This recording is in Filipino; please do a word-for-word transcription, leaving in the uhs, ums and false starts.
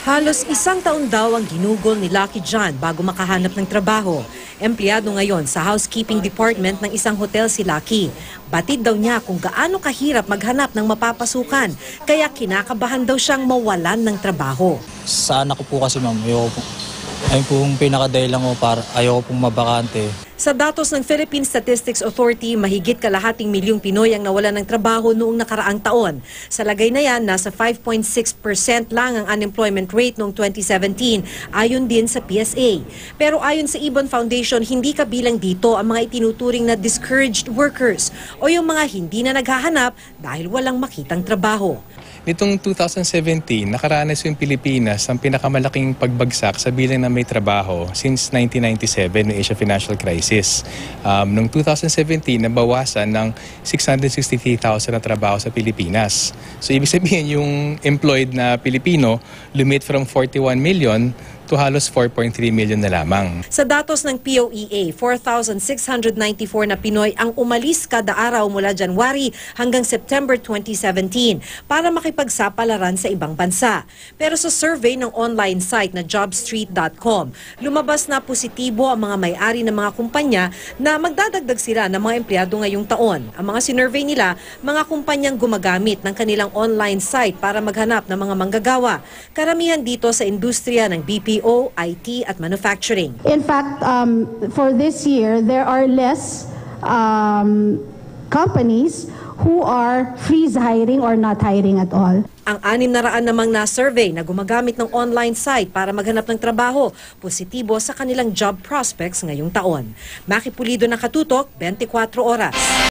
Halos isang taon daw ang ginugol ni Lucky John bago makahanap ng trabaho. Empleyado ngayon sa housekeeping department ng isang hotel si Lucky. Batid daw niya kung gaano kahirap maghanap ng mapapasukan, kaya kinakabahan daw siyang mawalan ng trabaho. Sa anak ko po kasi ma'am, ayoko po. Ayun po yung pinakadahilan ko para ayoko pong mabakante. Sa datos ng Philippine Statistics Authority, mahigit kalahating milyong Pinoy ang nawalan ng trabaho noong nakaraang taon. Sa lagay na yan, nasa five point six percent lang ang unemployment rate noong twenty seventeen, ayon din sa P S A. Pero ayon sa Ibon Foundation, hindi kabilang dito ang mga itinuturing na discouraged workers o yung mga hindi na naghahanap dahil walang makitang trabaho. Nitong two thousand seventeen, nakaranas yung Pilipinas ng pinakamalaking pagbagsak sa bilang na may trabaho since nineteen ninety-seven, ng Asia Financial Crisis. Um, noong two thousand seventeen, nabawasan ng six hundred sixty-three thousand na trabaho sa Pilipinas. So ibig sabihin, yung employed na Pilipino lumit from forty-one million to halos four point three million na lamang. Sa datos ng P O E A, four thousand six hundred ninety-four na Pinoy ang umalis kada araw mula January hanggang September twenty seventeen para makipagsapalaran sa ibang bansa. Pero sa survey ng online site na job street dot com, lumabas na positibo ang mga may-ari ng mga kumpanya na magdadagdag sila ng mga empleyado ngayong taon. Ang mga sinurvey nila, mga kumpanyang gumagamit ng kanilang online site para maghanap ng mga manggagawa. Karamihan dito sa industriya ng B P O, I T at manufacturing. In fact, um, for this year, there are less um, companies who are freeze hiring or not hiring at all. Ang anim na raan namang na-survey na gumagamit ng online site para maghanap ng trabaho, positibo sa kanilang job prospects ngayong taon. Maki Pulido, Nakatutok, twenty-four Oras.